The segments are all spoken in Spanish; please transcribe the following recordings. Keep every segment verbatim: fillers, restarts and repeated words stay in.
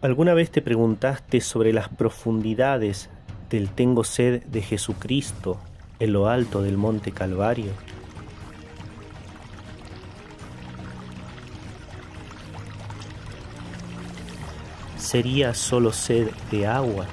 ¿Alguna vez te preguntaste sobre las profundidades del tengo sed de Jesucristo en lo alto del monte Calvario? ¿Sería solo sed de agua?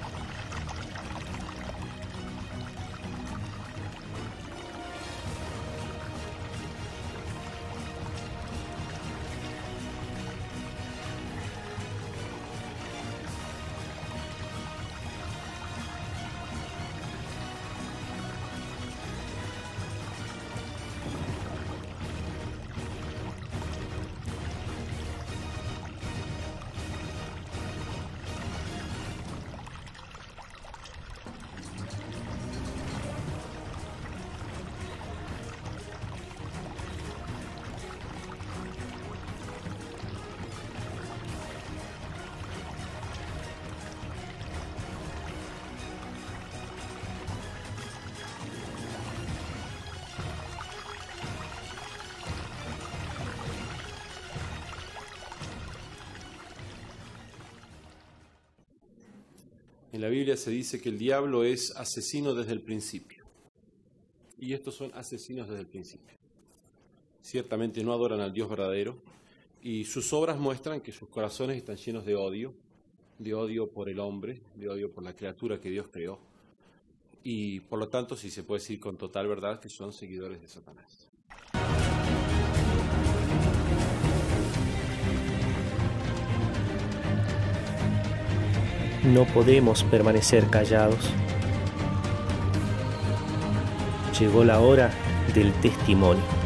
En la Biblia se dice que el diablo es asesino desde el principio. Y estos son asesinos desde el principio. Ciertamente no adoran al Dios verdadero y sus obras muestran que sus corazones están llenos de odio, de odio por el hombre, de odio por la criatura que Dios creó. Y por lo tanto, sí se puede decir con total verdad que son seguidores de Satanás. No podemos permanecer callados. Llegó la hora del testimonio.